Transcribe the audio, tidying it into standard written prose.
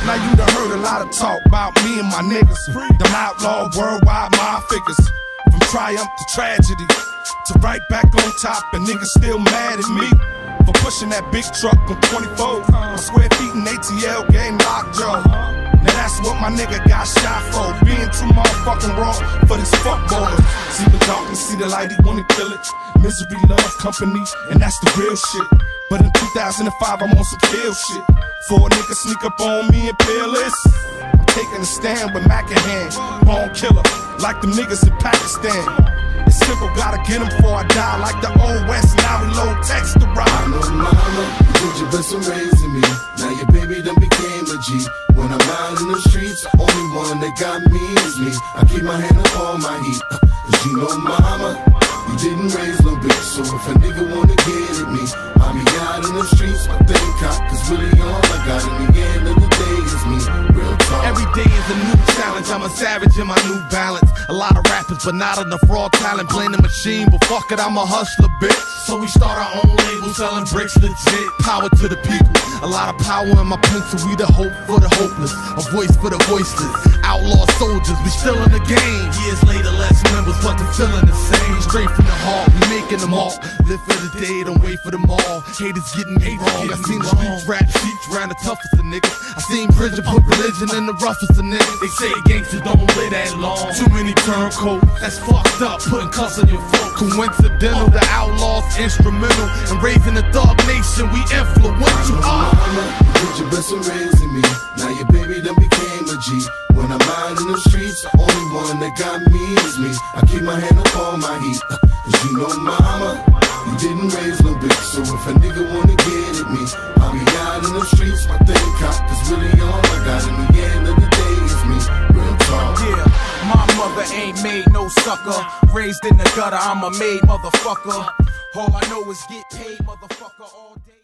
Now you done heard a lot of talk about me and my niggas. Them outlaw worldwide my figures. From triumph to tragedy, to right back on top, and niggas still mad at me for pushing that big truck on 24 square feet in ATL game lockjaw. Now that's what my nigga got shot for, being too motherfucking wrong for these fuckboys. See the darkness, see the light, he wanna kill it. Misery loves company, and that's the real shit. But in 2005, I'm on some kill shit. For a nigga sneak up on me and peerless, I'm taking a stand with Mac in hand. Born killer, like them niggas in Pakistan. It's simple, gotta get him before I die. Like the old West, now we low text to ride. I know mama, you did your best in raising me. Now your baby done became a G. When I'm out in the streets, the only one that got me is me. I keep my hand up on my heat, cause you know mama, you didn't raise no bitch. So if a nigga wanna get at me, I'll be out in the streets, my thing cock. Cause really all I got in the end of the day is me, real talk. Every day is a new challenge, I'm a savage in my New Balance. A lot of rappers, but not enough raw talent. Playing the machine, but fuck it, I'm a hustler, bitch. So we start our own label, selling bricks legit. Power to the people, a lot of power in my pencil. We the hope for the hopeless, a voice for the voiceless. Outlaw soldiers, we still in the game. Years later, less members, but the feeling the same. Straight from the heart, we making them all. Live for the day, don't wait for them all. Haters getting me wrong. I seen the streets rap sheets round the toughest of niggas. I seen prison put religion in the roughest of niggas. They say gangsters don't live that long. Too many turncoats, that's fucked up. Putting cuffs on your throat. Coincidental, the outlaws instrumental in raising the thug nation. We influential. Mama, you did your best in raising me. Now your baby done became a G. When I'm out in the streets, the only one that got me is me. I keep my hand up on my heat, cause you know mama, you didn't raise no bitch. So if a nigga wanna get at me, I'll be out in the streets, my thing cock. Cause really all I got in the end of the day is me, real talk. Yeah, my mother ain't made no sucker. Raised in the gutter, I'm a made motherfucker. All I know is get paid, motherfucker, all day.